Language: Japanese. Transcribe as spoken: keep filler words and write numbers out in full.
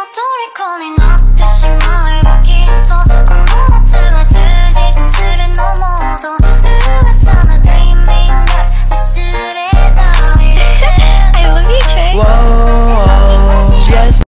虜になってしまう